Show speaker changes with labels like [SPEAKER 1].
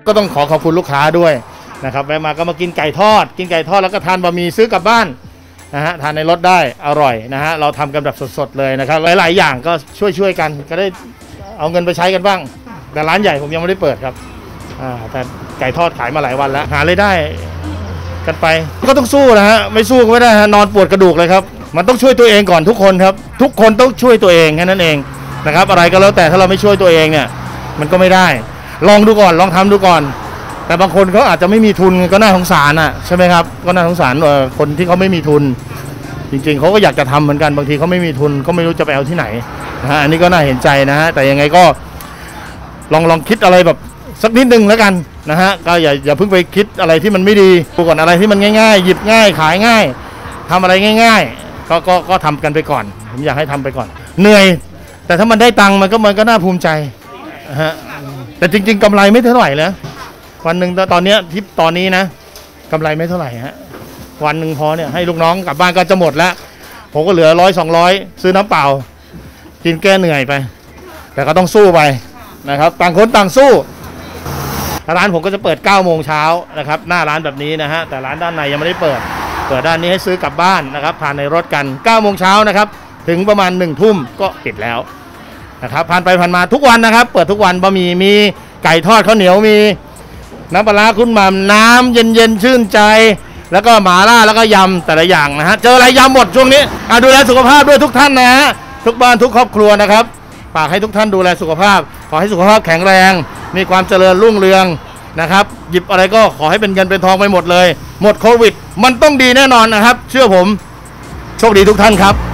[SPEAKER 1] ก็ต้องขอบคุณลูกค้าด้วยนะครับแวะมาก็มากินไก่ทอดแล้วก็ทานบะหมี่ซื้อกลับบ้านนะฮะทานในรถได้อร่อยนะฮะเราทำกันแบบสดๆเลยนะครับหลายๆอย่างก็ช่วยกันก็ได้เอาเงินไปใช้กันบ้างแต่ร้านใหญ่ผมยังไม่ได้เปิดครับแต่ไก่ทอดขายมาหลายวันแล้วหาเลยได้กันไปก็ต้องสู้นะฮะไม่สู้ก็ไม่ได้ฮะนอนปวดกระดูกเลยครับมันต้องช่วยตัวเองก่อนทุกคนครับทุกคนต้องช่วยตัวเองแค่นั้นเองนะครับอะไรก็แล้วแต่ถ้าเราไม่ช่วยตัวเองเนี่ยมันก็ไม่ได้ลองดูก่อนลองทำดูก่อนแต่บางคนเขาอาจจะไม่มีทุนก็น่าสงสารอ่ะใช่ไหมครับก็น่าสงสารคนที่เขาไม่มีทุนจริงๆเขาก็อยากจะทำเหมือนกันบางทีเขาไม่มีทุนก็ไม่รู้จะไปเอาที่ไหนนะฮะอันนี้ก็น่าเห็นใจนะฮะแต่ยังไงก็ลองคิดอะไรแบบสักนิดนึงแล้วกันนะฮะก็อย่าเพิ่งไปคิดอะไรที่มันไม่ดีดูก่อนอะไรที่มันง่ายๆหยิบง่ายขายง่ายทำอะไรง่ายๆก็ทำกันไปก่อนผมอยากให้ทำไปก่อนเหนื่อยแต่ถ้ามันได้ตังค์มันก็น่าภูมิใจฮะแต่จริงๆกำไรไม่เท่าไหร่นะวันหนึ่งตอนนี้นะกำไรไม่เท่าไหร่ฮะวันหนึ่งพอเนี่ยให้ลูกน้องกลับบ้านก็จะหมดแล้วผมก็เหลือ100-200ซื้อน้ำเปล่ากินแก้เหนื่อยไปแต่ก็ต้องสู้ไปนะครับต่างคนต่างสู้ร้านผมก็จะเปิด9 โมงเช้านะครับหน้าร้านแบบนี้นะฮะแต่ร้านด้านในยังไม่ได้เปิดด้านนี้ให้ซื้อกลับบ้านนะครับทานในรถกัน9 โมงเช้านะครับถึงประมาณ1 ทุ่มก็ปิดแล้วนะครับผ่านไปผ่านมาทุกวันนะครับเปิดทุกวันบะหมี่มีไก่ทอดข้าวเหนียวมีน้ำปลาคุณหม่ำน้ำเย็นชื่นใจแล้วก็หม่าล่าแล้วก็ยำแต่ละอย่างนะฮะเจออะไรยำหมดช่วงนี้ดูแลสุขภาพด้วยทุกท่านนะฮะทุกบ้านทุกครอบครัวนะครับฝากให้ทุกท่านดูแลสุขภาพขอให้สุขภาพแข็งแรงมีความเจริญรุ่งเรืองนะครับหยิบอะไรก็ขอให้เป็นเงินเป็นทองไปหมดเลยหมดโควิดมันต้องดีแน่นอนนะครับเชื่อผมโชคดีทุกท่านครับ